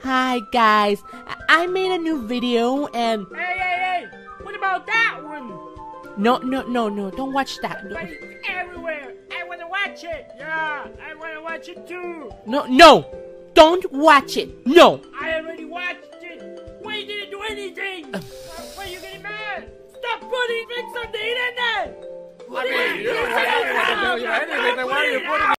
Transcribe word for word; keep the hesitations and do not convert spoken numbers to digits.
Hi guys, I, I made a new video and... Hey, hey, hey! What about that one? No, no, no, no, don't watch that. But it's everywhere! I wanna watch it! Yeah, I wanna watch it too! No, no! Don't watch it! No! I already watched it! Why you didn't do anything? Uh, Why are you getting mad? Stop putting things on the internet! I mean, you don't have to tell you anything. Why are you putting